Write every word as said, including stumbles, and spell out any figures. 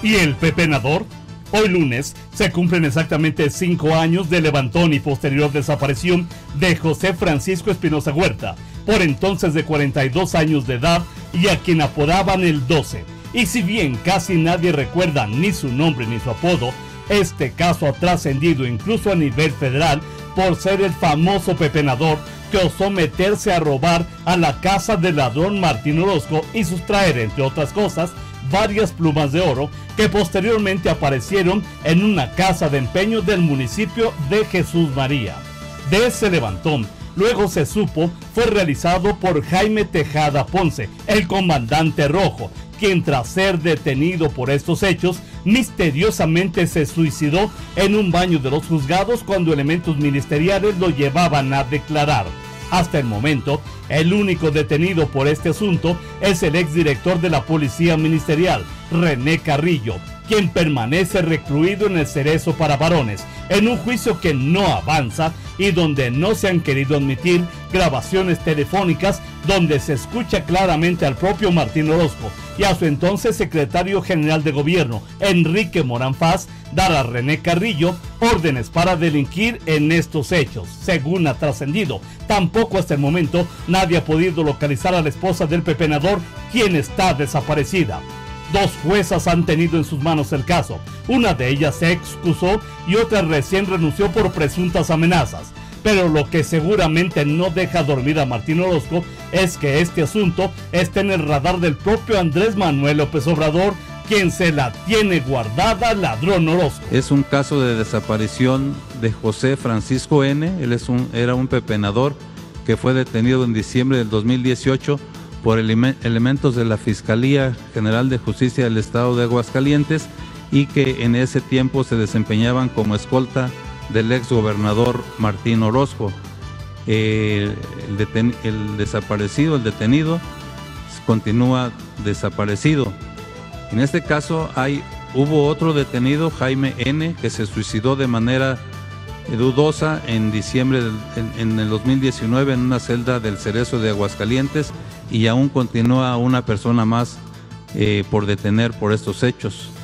¿Y el pepenador? Hoy lunes se cumplen exactamente cinco años del levantón y posterior desaparición de José Francisco Espinosa Huerta, por entonces de cuarenta y dos años de edad y a quien apodaban el doce. Y si bien casi nadie recuerda ni su nombre ni su apodo, este caso ha trascendido incluso a nivel federal por ser el famoso pepenador que osó meterse a robar a la casa del ladrón Martín Orozco y sustraer, entre otras cosas, varias plumas de oro que posteriormente aparecieron en una casa de empeño del municipio de Jesús María. De ese levantón, luego se supo, fue realizado por Jaime Tejada Ponce, el comandante rojo, quien tras ser detenido por estos hechos, misteriosamente se suicidó en un baño de los juzgados cuando elementos ministeriales lo llevaban a declarar. Hasta el momento, el único detenido por este asunto es el exdirector de la Policía Ministerial, René Carrillo, quien permanece recluido en el Cerezo para Varones, en un juicio que no avanza y donde no se han querido admitir grabaciones telefónicas donde se escucha claramente al propio Martín Orozco y a su entonces secretario general de gobierno, Enrique Morán Faz, dar a René Carrillo órdenes para delinquir en estos hechos. Según ha trascendido, tampoco hasta el momento nadie ha podido localizar a la esposa del pepenador, quien está desaparecida. Dos juezas han tenido en sus manos el caso. Una de ellas se excusó y otra recién renunció por presuntas amenazas. Pero lo que seguramente no deja dormir a Martín Orozco es que este asunto está en el radar del propio Andrés Manuel López Obrador, quien se la tiene guardada, ladrón Orozco. Es un caso de desaparición de José Francisco N. Él es un, era un pepenador que fue detenido en diciembre del dos mil dieciocho por ele elementos de la Fiscalía General de Justicia del Estado de Aguascalientes y que en ese tiempo se desempeñaban como escolta del ex gobernador Martín Orozco. Eh, el, deten el desaparecido, el detenido, continúa desaparecido. En este caso hay, hubo otro detenido, Jaime N., que se suicidó de manera dudosa en diciembre del, en, en el dos mil diecinueve en una celda del Cerezo de Aguascalientes, y aún continúa una persona más eh, por detener por estos hechos.